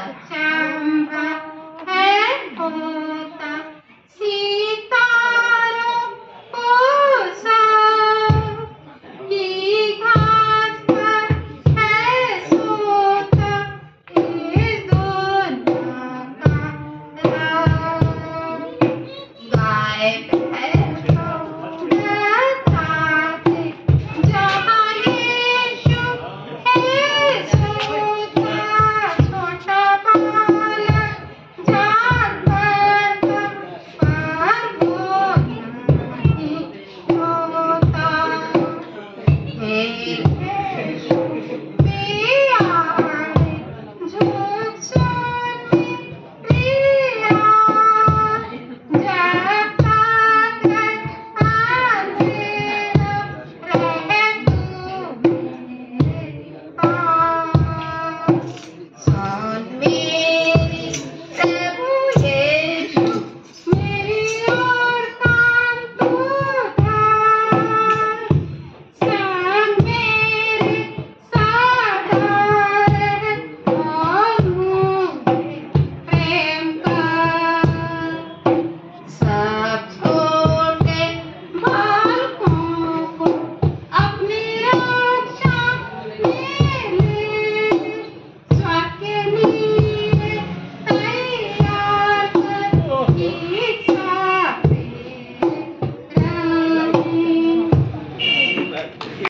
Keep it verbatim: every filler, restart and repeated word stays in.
चंपा है होता सितारों को की घास पर है सोता इस दुनिया का राज। गाय भैंसों रखाते जहाँ यीशु है सोता, छोटा बालक जानवर था पर वो नहीं होता। हे यीशु प्यारे झुक सुनने प्रिया, जब तक है अंधेरा रहे तू मेरे पास।